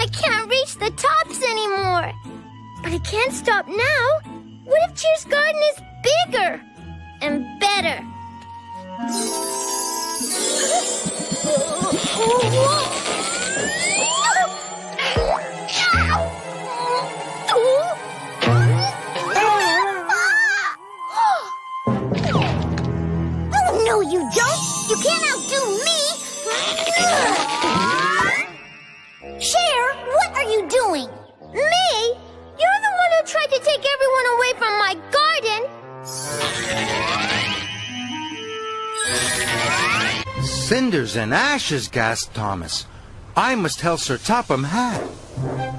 I can't reach the tops anymore. But I can't stop now. What if Cheer's garden is bigger and better? Oh, no, you don't. You can't outdo me. Cher, what are you doing? Me? You're the one who tried to take everyone away from my garden. Cinders and ashes, gasped Thomas. I must tell Sir Topham Hatt.